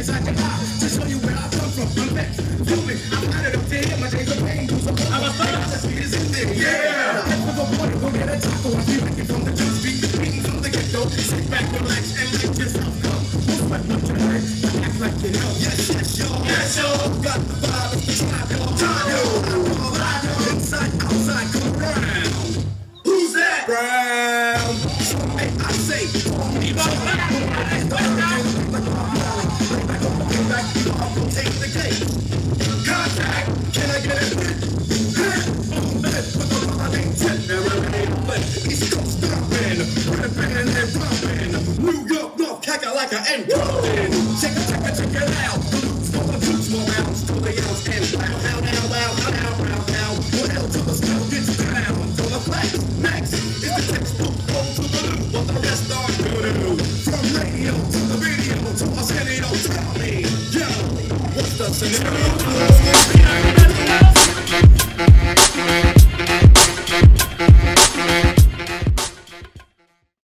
inside your eye to show you where I come from. I'm vexed, feel me, I'm out of the day, my days of pain do some more. The sweet is in there, yeah. For the water, go get a taco. I feel it from the jump street, eating from the get-go. Sit back, relax, and let yourself go. Don't sweat what you heard, act like you know.